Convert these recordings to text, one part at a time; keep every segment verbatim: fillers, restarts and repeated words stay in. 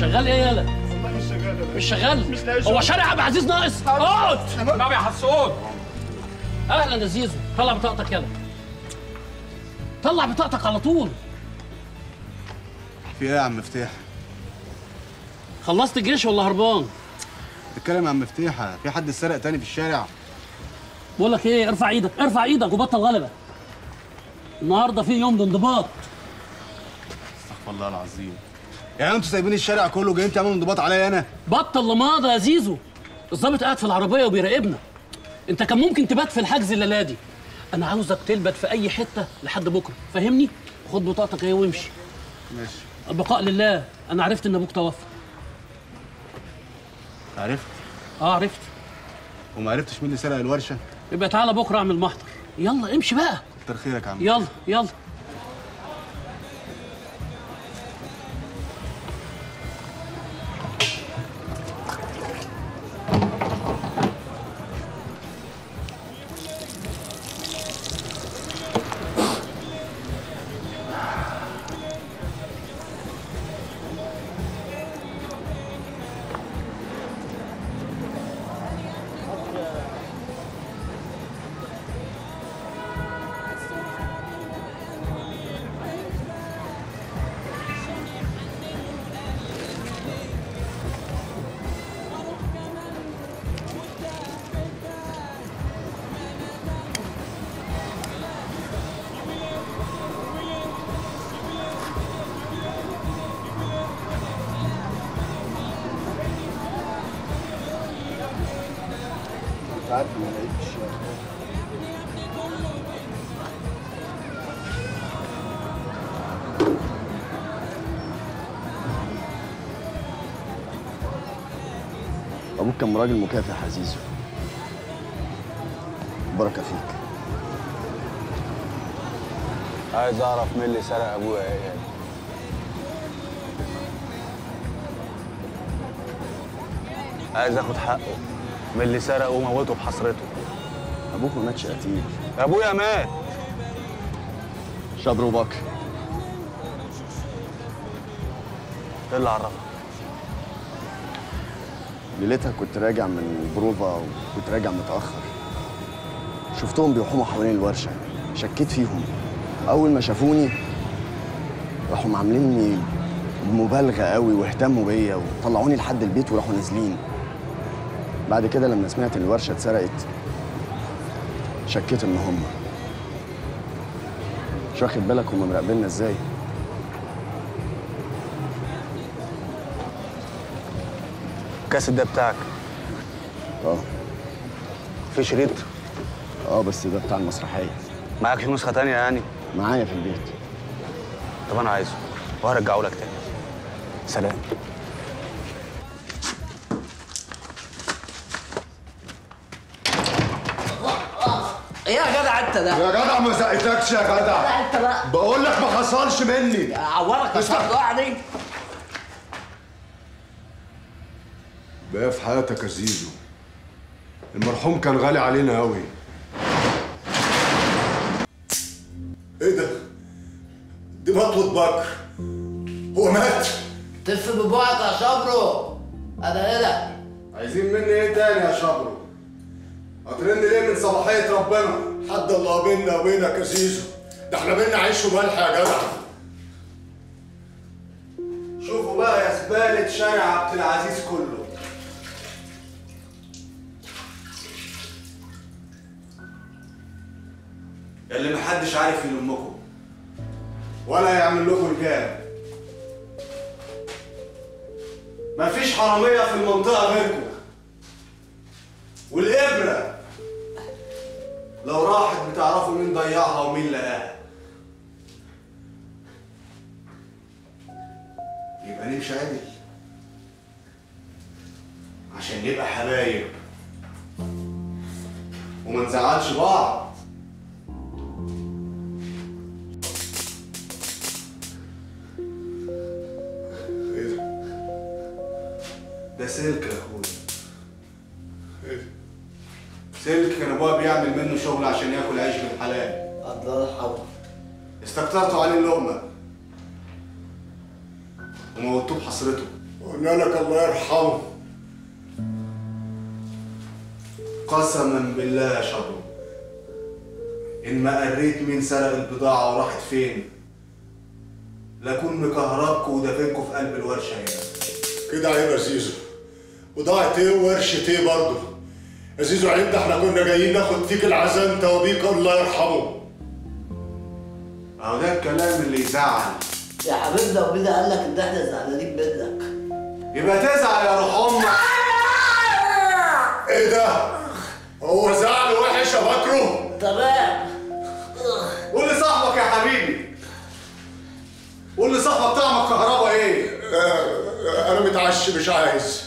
شغال ايه يالا؟ والله مش شغال. مش شغال؟ مش لاقي هو شارع عبد العزيز ناقص؟ اقعد. طب يا حسون. اهلا يا زيزو، طلع بطاقتك يلا. طلع بطاقتك على طول. في ايه يا عم مفتاح؟ خلصت الجيش ولا هربان؟ بتتكلم عن مفتاحه، في حد سرق تاني في الشارع؟ بقول لك ايه، ارفع ايدك، ارفع ايدك وبطل غلبه. النهارده في يوم الانضباط. استغفر الله العظيم. يعني انتوا سايبين الشارع كله جايين تعملوا انضباط عليا انا؟ بطل لماضه يا زيزو. الظابط قاعد في العربيه وبيراقبنا. انت كان ممكن تبات في الحجز الليله دي. انا عاوزك تلبت في اي حته لحد بكره، فاهمني؟ خد بطاقتك اهي وامشي. ماشي. البقاء لله. انا عرفت ان ابوك توفى. عرفت؟ اه عرفت. وما عرفتش مين اللي سرق الورشه؟ يبقى تعالى بكره اعمل محضر. يلا امشي بقى. كتر خيرك يا عم. يلا يلا. عارف ما لقيتش. ابوك كان راجل مكافح يا زيزو. بركه فيك. عايز اعرف مين اللي سرق ابويا ايه. عايز اخد حقه من اللي سرقه وموته بحسرته. ابوك ما ماتش قتيل. ابويا مات. شبر وبكر. ايه اللي عرفك؟ ليلتها كنت راجع من البروفا وكنت راجع متاخر. شفتهم بيحوموا حوالين الورشه، شكيت فيهم. اول ما شافوني راحوا عامليني بمبالغه قوي واهتموا بيا وطلعوني لحد البيت وراحوا نازلين. بعد كده لما سمعت ان الورشه اتسرقت شكيت ان هم. مش واخد بالك هم مراقبيننا ازاي؟ الكاسيت ده بتاعك؟ اه. في شريط؟ اه بس ده بتاع المسرحيه. معاك نسخه تانية يعني؟ معايا في البيت. طب انا عايزه وهرجعه لك تاني. سلام. ايه يا جدع انت ده؟ يا جدع ما زقتكش يا جدع. لا انت بقى بقول لك ما حصلش مني. عورك الصداع دي. بقى في حياتك يا زيزو. المرحوم كان غالي علينا قوي. ايه ده؟ دي مطوة بكر. هو مات؟ تف ببوعك يا شبرو. انا هنا. عايزين مني ايه تاني يا شبرو؟ هترن ليه من صباحية ربنا؟ حد الله بينا وبينك يا زيزو. ده احنا بينا عيش وملح يا جدع. شوفوا بقى يا زبالة شارع عبد العزيز كله. اللي محدش عارف يلمكم ولا يعمل لكم رجال. مفيش حرامية في المنطقة غيركم. والإبرة لو راحت بتعرفوا مين ضيعها ومين لقاها. يبقى نمشي عدل عشان نبقى حبايب وما نزعلش بعض. ايه ده؟ ده سلك يا اخويا. ايه ده؟ سلك كان ابويا بيعمل منه شغل عشان ياكل عيش بالحلال. الله يرحمه. استكترتوا عليه اللقمه وموتوه بحسرته. قلنا لك الله يرحمه. قسما بالله يا شبرو ان ما قريت مين سرق البضاعه وراحت فين لاكون مكهربكوا ودافنكوا في قلب الورشه هنا. كده عيب يا زيزو. بضاعة ايه وورشة ايه برضه؟ يا زيزو عيب، ده احنا كنا جايين ناخد فيك العزا انت وبيك الله يرحمه. اهو ده الكلام اللي يزعل. يا حبيبنا وبينا قال لك ان احنا زعلانين منك. يبقى تزعل يا روح امك. ايه ده؟ هو زعل وحش يا بكره؟ تمام. قول لصاحبك يا حبيبي. قول لصاحبك طعم الكهرباء ايه؟ آه انا متعشي مش عايز.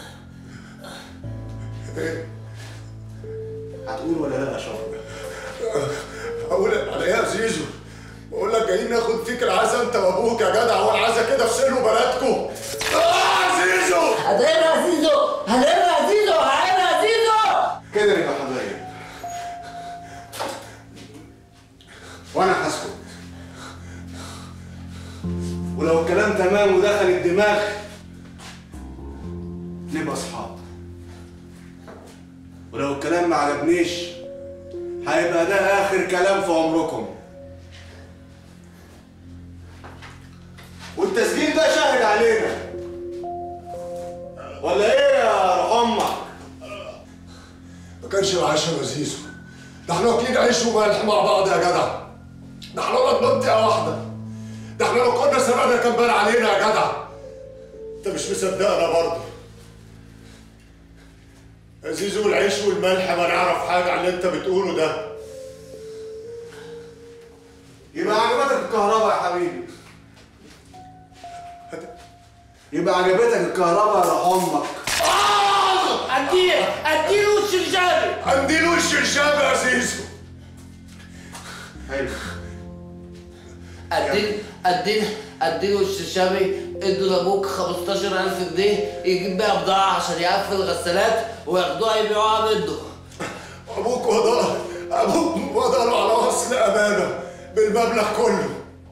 ايه؟ هتقول ولا لا يا شبرو؟ اقول على ايه يا زيزو؟ بقول لك جايين ناخد فيك العزا انت وابوك يا جدع. هو العزا كده في سلو بلدكم؟ اه زيزو! هنقلها يا زيزو، هنقلها يا زيزو، هنقلها يا زيزو. كده يبقى حبايب. وانا هسكت. ولو الكلام تمام ودخل الدماغ نبقى اصحاب. ولو الكلام ما عجبنيش هيبقى ده اخر كلام في عمركم. والتسجيل ده شاهد علينا. ولا ايه يا روح امك؟ ما كانش العشاء يا زيزو. ده احنا واكلين عيش وملح مع بعض يا جدع. ده احنا ولاد منطقة واحدة. ده احنا لو كنا سرقنا كان بان علينا يا جدع. انت مش مصدقنا برضه. يا زيزو العيش والملح ما نعرف حاجة عن اللي انت بتقوله ده. يبقى عجبتك الكهرباء يا حبيبي. يبقى عجبتك الكهرباء يا روح امك. اه اديله اديله وش الشابي. اديله وش الشابي يا زيزو. حلو. اديله اديله اديله وش الشابي. ادوا لابوك خمستاشر ألف جنيه يجيب بيها بضاعة عشان يقفل الغسالات وياخدوها يبيعوها بده. ابوك وضع ابوك وضعله على اصل امانة بالمبلغ كله.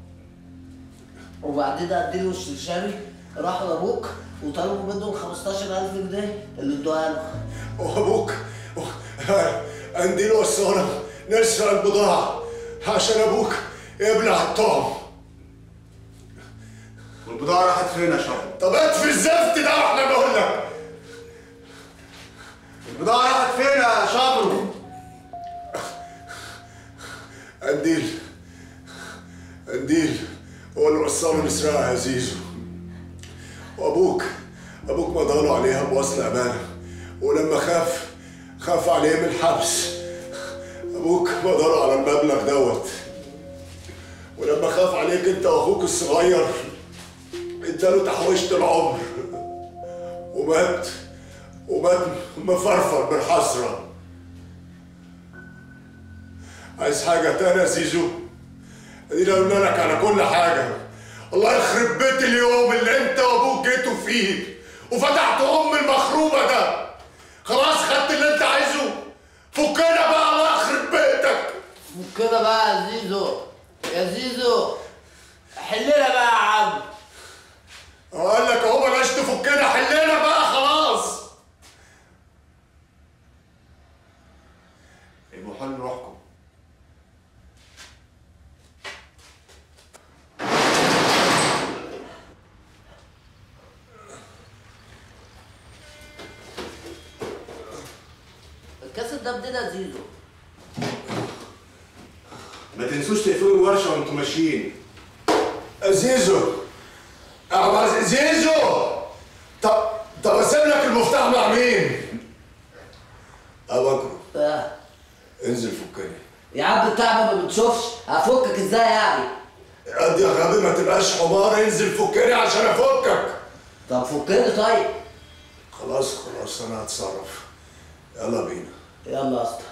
وبعدين اديله وش الشابي راحوا لابوك وطلبوا منه ال خمستاشر ألف جنيه اللي ادوها له. وابوك اديله وصانا نسرق البضاعة عشان ابوك يبلع الطعم. والبضاعة راحت فين يا شبرو؟ طب اطفي الزفت ده واحنا بقول لك. البضاعة راحت فين يا شبرو؟ قنديل قنديل هو اللي وصله نسرقها يا زيزو. وابوك ابوك مضاله عليها بوصل امانه، ولما خاف خاف عليه من الحبس. ابوك مضاله على المبلغ دوت، ولما خاف عليك انت واخوك الصغير اداله تحويشة العمر ومات ومات مفرفر بالحسرة. عايز حاجة تانية يا زيزو؟ ادينا قلنا لك على كل حاجة. الله يخرب بيت اليوم اللي انت وابوك جيتوا فيه وفتحتوا ام المخروبة ده. خلاص خدت اللي انت عايزه؟ فكنا بقى الله يخرب بيتك. فكنا بقى يا زيزو. يا زيزو حلنا بقى يا عم. قال لك اهو بلاش تفكنا، حلنا بقى خلاص. يبقوا حل روحكم. الكاسيت ده بدنا يا زيزو. ما تنسوش تقفلوا الورشة وانتوا ماشيين. زيزو أه زيزو طب طب اسيب لك المفتاح مع مين؟ ابو بكر اه انزل فكني. يا عم التعب ما بتشوفش، هفكك ازاي يعني؟ قد يا غبي ما تبقاش حمار، انزل فكني عشان افكك. طب فكني طيب. خلاص خلاص انا هتصرف. يلا بينا. يلا يا اسطى.